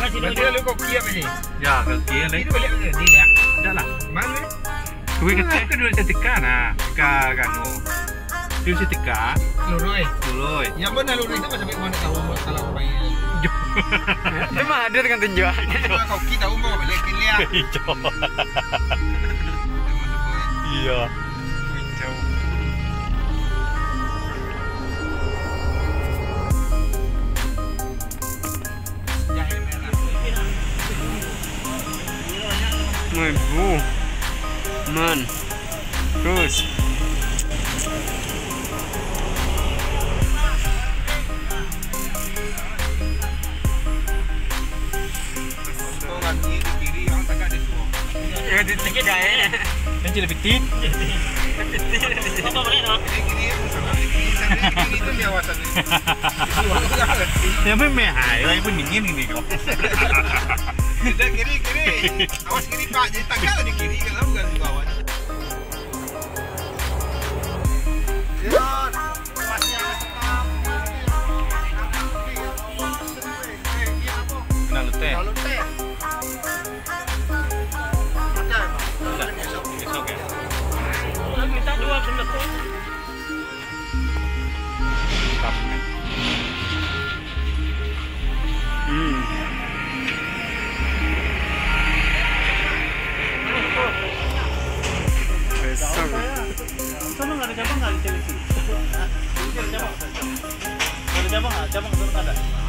Berarti lu kau kia apa sih? Ya, kaki ni. Itu balik ke? Tidak. Dah lah. Mana ni? Kuih kecil ke dua setika nah. Tika kan oh. Dua setika. Luroi. Luroi. Yang benar luroi itu sampai mana tahu salah orang yang. Dia mah ada dengan tunjukannya. Kau kita umur balik ke lihat. Hijau. Iya. Hijau. Bu, man, terus. Orang ni di kiri, orang tengah di semua. Ya, di tengah dah. Nanti lebih tit. Apa boleh nak? Di kiri sana, di kiri itu dia awasan ni. Yang pun mehai, yang pun dingin ini kau. Kita kiri. Awas kiri Pak, jadi tanggal di kiri kalau bukan di bawah. Siap. Pasnya tetap. Kenal lu teh. Kalau teh. Ada. Esok ya. Nak minta dua benda tu. Kap. Sana nggak ada cabang nggak di televisi? Ada cabang? Ada cabang nggak? Cabang sana nggak ada.